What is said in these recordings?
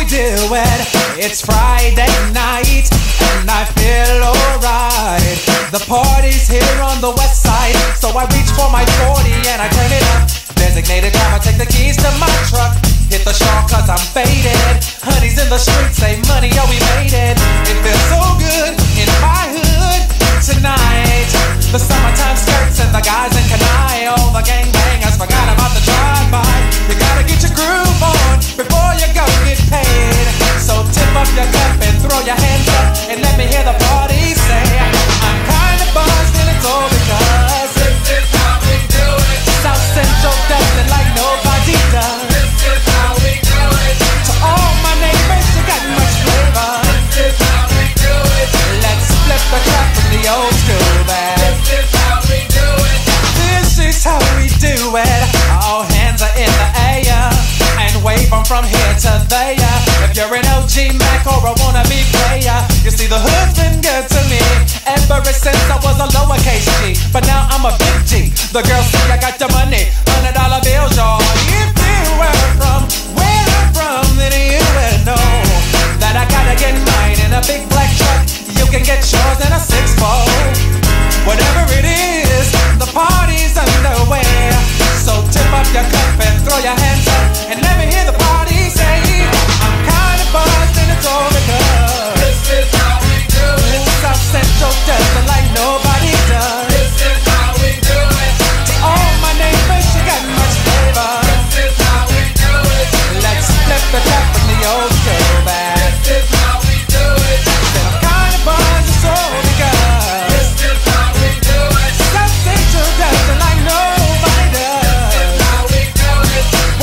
do it. It's Friday night and I feel alright. The party's here on the west side, so I reach for my 40 and I turn it up. Designated driver, take the keys to my truck. Hit the shore cause I'm faded. Honey's in the streets, say money, yo, we made it. It feels so good in my hood tonight. The summertime skirts and the guys in Kanai. All the gangbangers forgot about the drive-by. You gotta get your groove on before you go get paid. So tip up your cup and throw your hands up and let me hear the party say, I'm kinda buzzed and it's all because this is how we do it. South Central does it like nobody does. This is how we do it. To all my neighbors, you got much flavor. This is how we do it. Let's flip the track from the old school band. This is how we do it. This is how we do it. All hands are in the air and wave them from here to there. If you're an OG Mac or a wannabe player, you see the hood's been good to me ever since I was a lowercase G. But now I'm a big G. The girls say I got the money, $100 bills, y'all. If you were from where I'm from, then you would know that I gotta get mine in a big black truck. You can get yours in a 6-fold. Whatever it is, the party's underway. So tip up your cup and throw your hands up and let me hear the party say, I'm kinda buzzed and it's all because this is how we do it. South Central does it like nobody does. This is how we do it. To all my neighbors, you got much flavor. This is how we do it. Let's flip the track from the old school band. This is how we do it. I'm kinda buzzed, it's all because this is how we do it. South Central does it like nobody does. This is how we do it.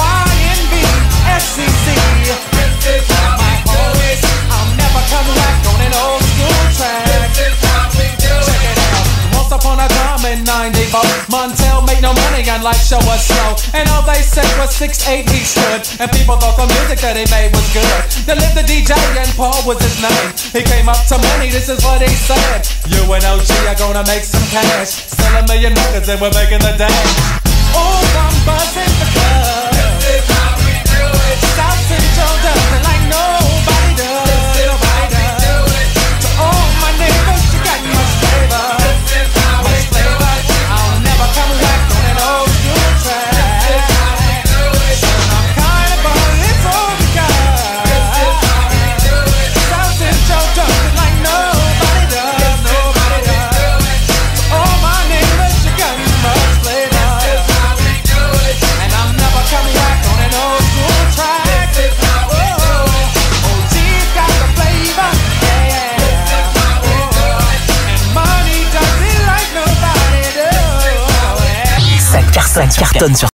YNB, FCC. This is how we do it. I'll never come back on an old school track. This is how we do it. Check it out. Once upon a time in 94, Montell made no money and life show was slow. And all they said was 6'8" he stood. And people thought the music that he made was good. They lived the DJ and Paul was his name. He came up to money, this is what he said. You and OG are gonna make some cash. Sell $1 million and we're making the dash. Oh, I'm buzzing because this is how we do it. South Central does it like nobody does. This is how we do it. To all my neighbors, you got much flavor. This is how we do it. I'll never come back on an old school track. This is how we do it. I'm kinda buzzed, it's all because this is how we do it. South Central does it like nobody does. Nobody does. To all my neighbors, you got much flavor. This is how we do it. And I'm never coming back on an old school track. This is how we do it. OG's got the flavor, yeah. This is how we do it. And money does it like nobody does. Ça cartonne sur